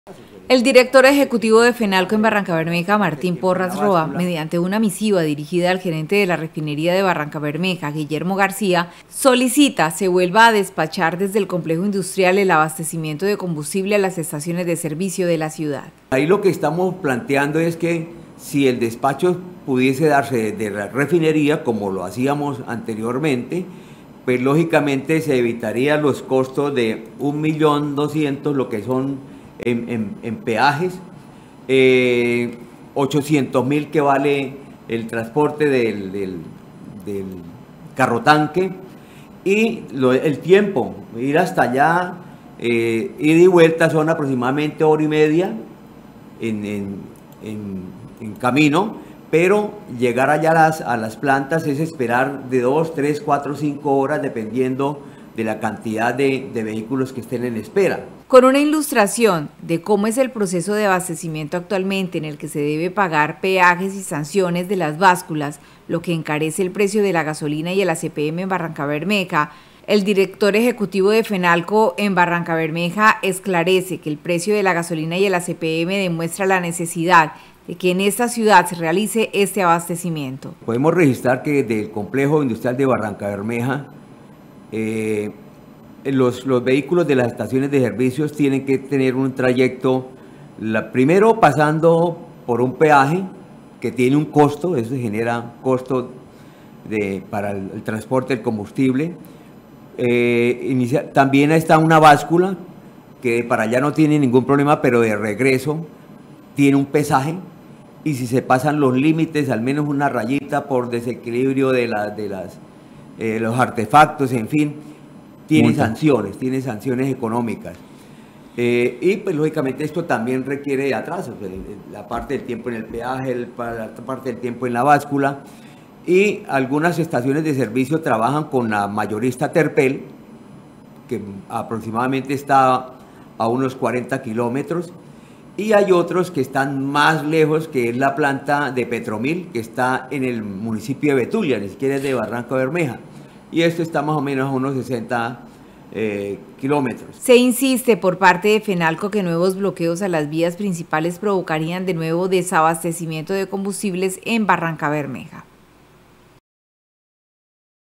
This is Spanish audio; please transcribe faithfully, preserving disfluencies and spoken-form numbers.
El director ejecutivo de FENALCO en Barrancabermeja, Martín Porras Roa, mediante una misiva dirigida al gerente de la refinería de Barrancabermeja, Guillermo García, solicita se vuelva a despachar desde el complejo industrial el abastecimiento de combustible a las estaciones de servicio de la ciudad. Ahí lo que estamos planteando es que si el despacho pudiese darse de la refinería, como lo hacíamos anteriormente, pues lógicamente se evitaría los costos de un millón doscientos, lo que son En, en, en peajes, eh, ochocientos mil que vale el transporte del, del, del carro tanque y lo, el tiempo, ir hasta allá, eh, ida y vuelta son aproximadamente hora y media en, en, en, en camino, pero llegar allá a las, a las plantas es esperar de dos, tres, cuatro, cinco horas dependiendo de la cantidad de, de vehículos que estén en espera. Con una ilustración de cómo es el proceso de abastecimiento actualmente en el que se debe pagar peajes y sanciones de las básculas, lo que encarece el precio de la gasolina y el A C P M en Barrancabermeja, el director ejecutivo de FENALCO en Barrancabermeja esclarece que el precio de la gasolina y el A C P M demuestra la necesidad de que en esta ciudad se realice este abastecimiento. Podemos registrar que del complejo industrial de Barrancabermeja, Eh, los, los vehículos de las estaciones de servicios tienen que tener un trayecto, la, primero pasando por un peaje que tiene un costo, eso genera costo de, para el, el transporte del combustible. Eh, inicia, también está una báscula que para allá no tiene ningún problema, pero de regreso tiene un pesaje y si se pasan los límites, al menos una rayita por desequilibrio de, la, de las... Eh, los artefactos, en fin, tiene Mucho. sanciones, tiene sanciones económicas. Eh, y pues lógicamente esto también requiere de atrasos, la parte del tiempo en el peaje, la parte del tiempo en la báscula, y algunas estaciones de servicio trabajan con la mayorista Terpel, que aproximadamente está a unos cuarenta kilómetros, y hay otros que están más lejos, que es la planta de Petromil, que está en el municipio de Betulia, ni siquiera es de Barrancabermeja. Y esto está más o menos a unos sesenta eh, kilómetros. Se insiste por parte de FENALCO que nuevos bloqueos a las vías principales provocarían de nuevo desabastecimiento de combustibles en Barrancabermeja.